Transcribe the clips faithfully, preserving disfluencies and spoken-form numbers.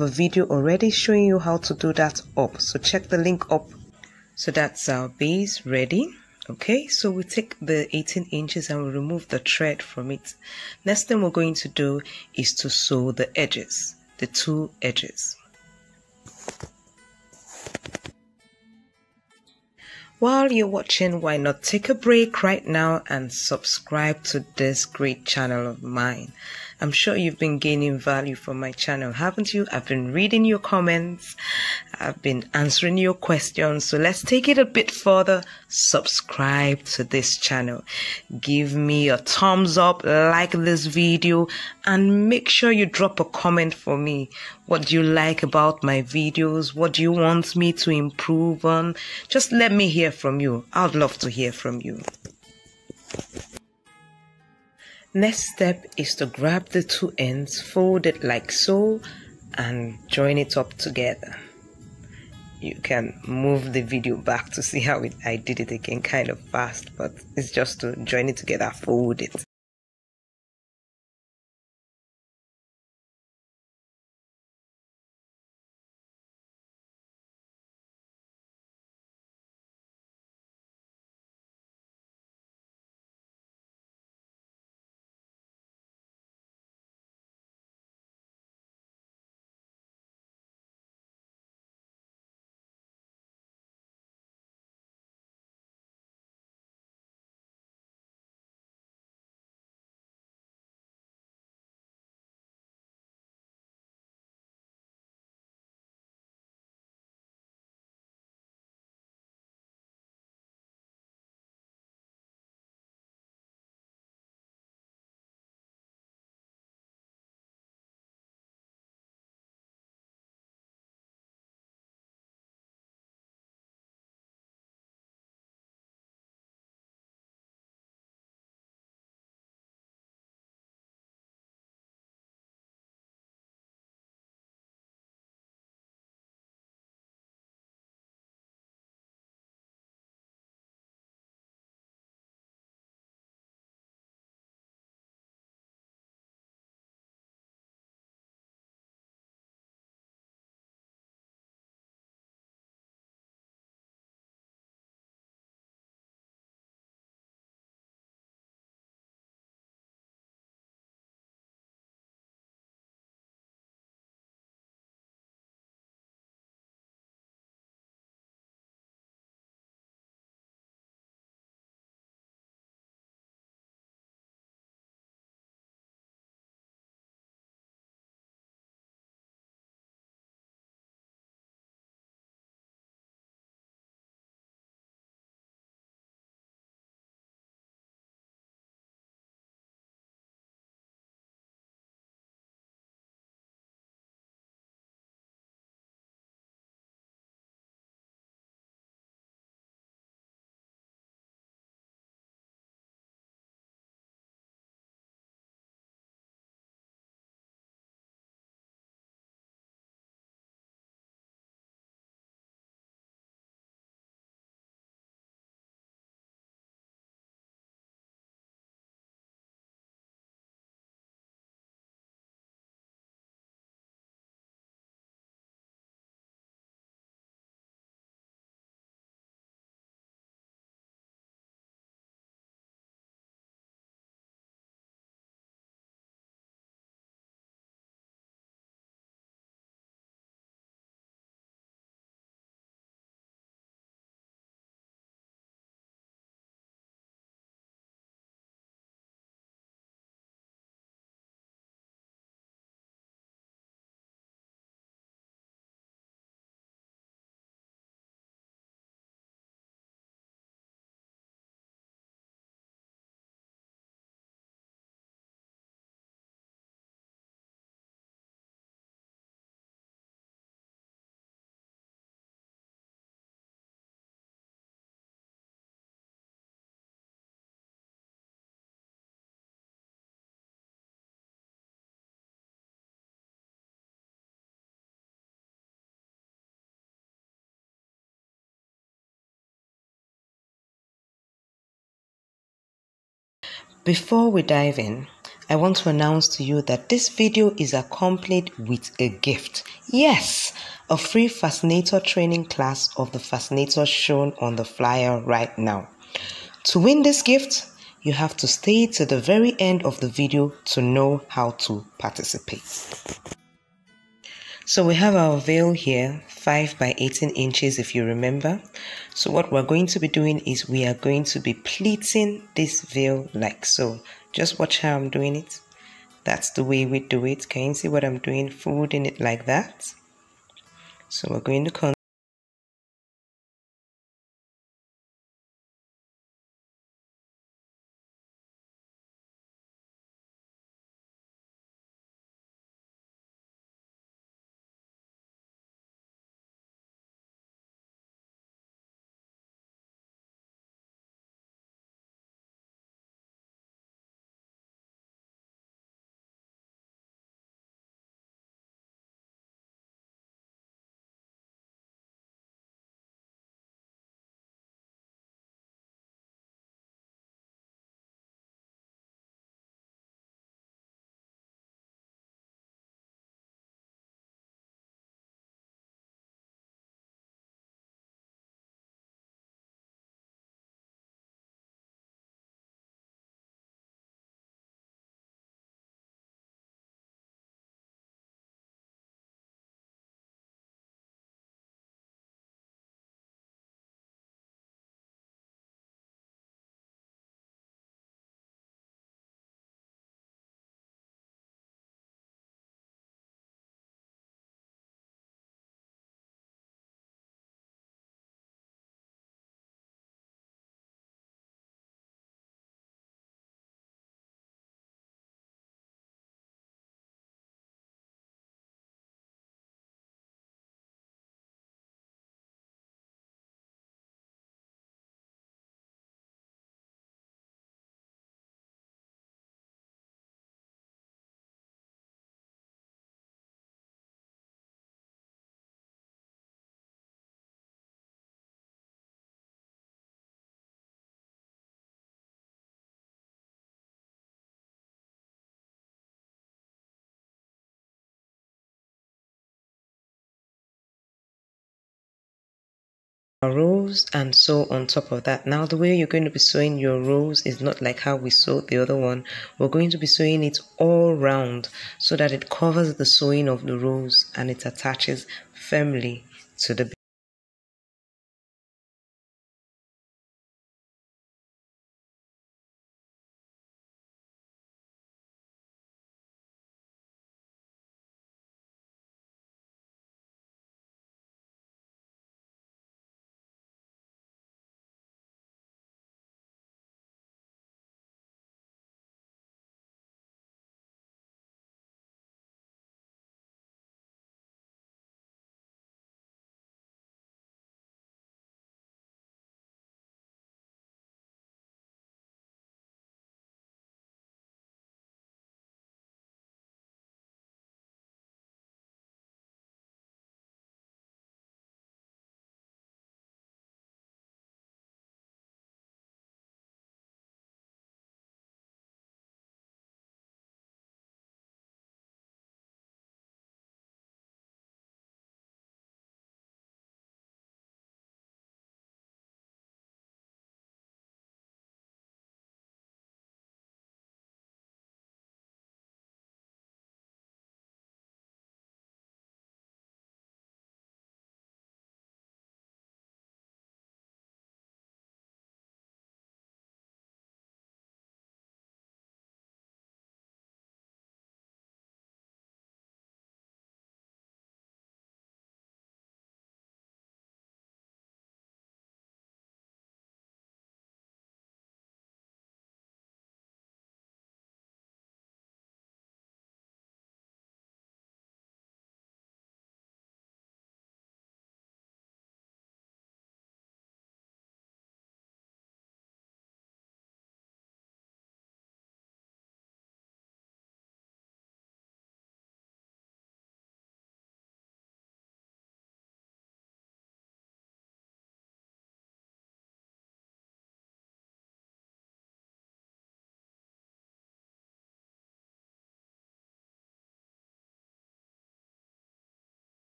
have a video already showing you how to do that up, so check the link up. So that's our base ready. Okay, so we take the eighteen inches and we remove the thread from it. Next thing we're going to do is to sew the edges, the two edges. While you're watching, why not take a break right now and subscribe to this great channel of mine. I'm sure you've been gaining value from my channel, haven't you? I've been reading your comments, I've been answering your questions, so let's take it a bit further. Subscribe to this channel, give me a thumbs up, like this video, and make sure you drop a comment for me. What do you like about my videos? What do you want me to improve on? Just let me hear from you. I'd love to hear from you. Next step is to grab the two ends, fold it like so, and join it up together. You can move the video back to see how it, I did it again kind of fast, but it's just to join it together, fold it. Before we dive in, I want to announce to you that this video is accompanied with a gift. Yes, a free Fascinator training class of the Fascinator shown on the flyer right now. To win this gift, you have to stay to the very end of the video to know how to participate. So we have our veil here, five by eighteen inches if you remember. So what we're going to be doing is we are going to be pleating this veil like so. Just watch how I'm doing it. That's the way we do it. Can you see what I'm doing? Folding it like that. So we're going to con a rose and sew on top of that. Now the way you're going to be sewing your rose is not like how we sewed the other one. We're going to be sewing it all round so that it covers the sewing of the rose and it attaches firmly to the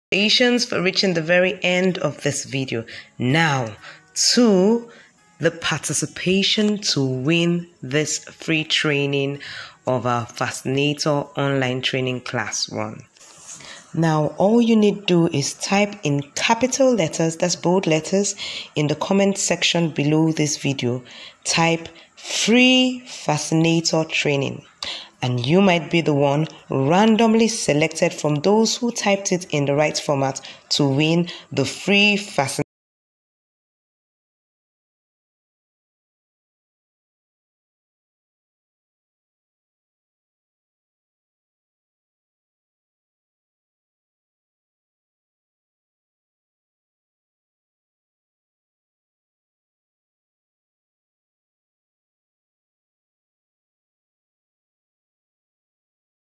Congratulations for reaching the very end of this video. Now to the participation to win this free training of our Fascinator online training class one. Now all you need to do is type in capital letters, that's bold letters, in the comment section below this video. Type free Fascinator training, and you might be the one randomly selected from those who typed it in the right format to win the free Fascinator